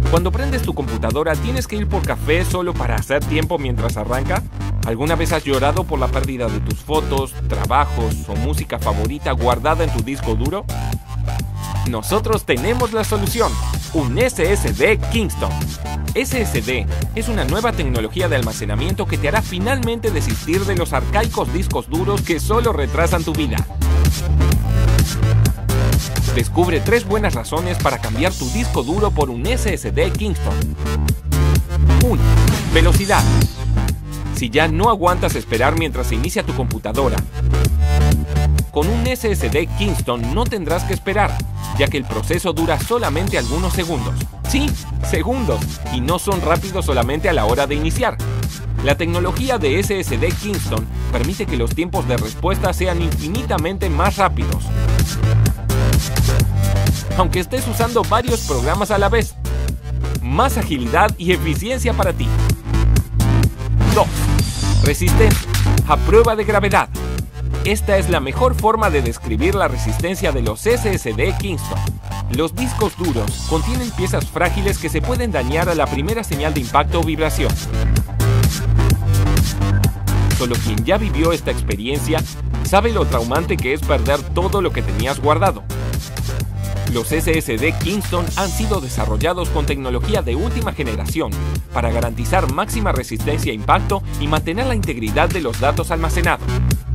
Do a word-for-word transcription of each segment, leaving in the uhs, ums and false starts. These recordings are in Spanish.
Cuando prendes tu computadora, ¿tienes que ir por café solo para hacer tiempo mientras arranca? ¿Alguna vez has llorado por la pérdida de tus fotos, trabajos o música favorita guardada en tu disco duro? Nosotros tenemos la solución, un S S D Kingston. S S D es una nueva tecnología de almacenamiento que te hará finalmente desistir de los arcaicos discos duros que solo retrasan tu vida. Descubre tres buenas razones para cambiar tu disco duro por un S S D Kingston. uno. Velocidad. Si ya no aguantas esperar mientras se inicia tu computadora, con un S S D Kingston no tendrás que esperar, ya que el proceso dura solamente algunos segundos. Sí, segundos, y no son rápidos solamente a la hora de iniciar. La tecnología de S S D Kingston permite que los tiempos de respuesta sean infinitamente más rápidos, aunque estés usando varios programas a la vez. Más agilidad y eficiencia para ti. dos. Resistencia a prueba de gravedad. Esta es la mejor forma de describir la resistencia de los S S D Kingston. Los discos duros contienen piezas frágiles que se pueden dañar a la primera señal de impacto o vibración. Solo quien ya vivió esta experiencia sabe lo traumante que es perder todo lo que tenías guardado. Los S S D Kingston han sido desarrollados con tecnología de última generación para garantizar máxima resistencia a impacto y mantener la integridad de los datos almacenados.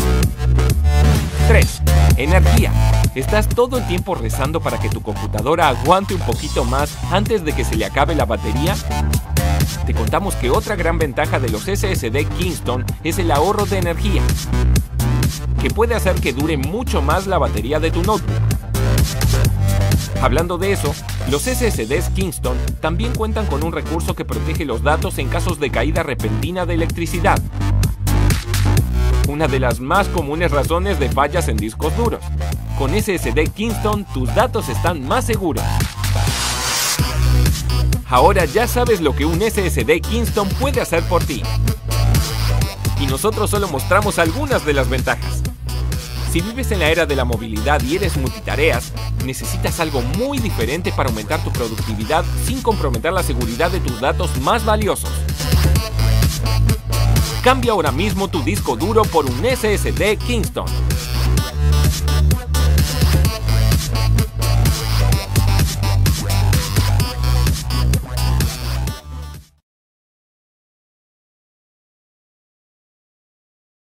tres. Energía. ¿Estás todo el tiempo rezando para que tu computadora aguante un poquito más antes de que se le acabe la batería? Te contamos que otra gran ventaja de los S S D Kingston es el ahorro de energía, que puede hacer que dure mucho más la batería de tu notebook. Hablando de eso, los S S Ds Kingston también cuentan con un recurso que protege los datos en casos de caída repentina de electricidad, una de las más comunes razones de fallas en discos duros. Con S S D Kingston, tus datos están más seguros. Ahora ya sabes lo que un S S D Kingston puede hacer por ti. Y nosotros solo mostramos algunas de las ventajas. Si vives en la era de la movilidad y eres multitareas, necesitas algo muy diferente para aumentar tu productividad sin comprometer la seguridad de tus datos más valiosos. Cambia ahora mismo tu disco duro por un S S D Kingston.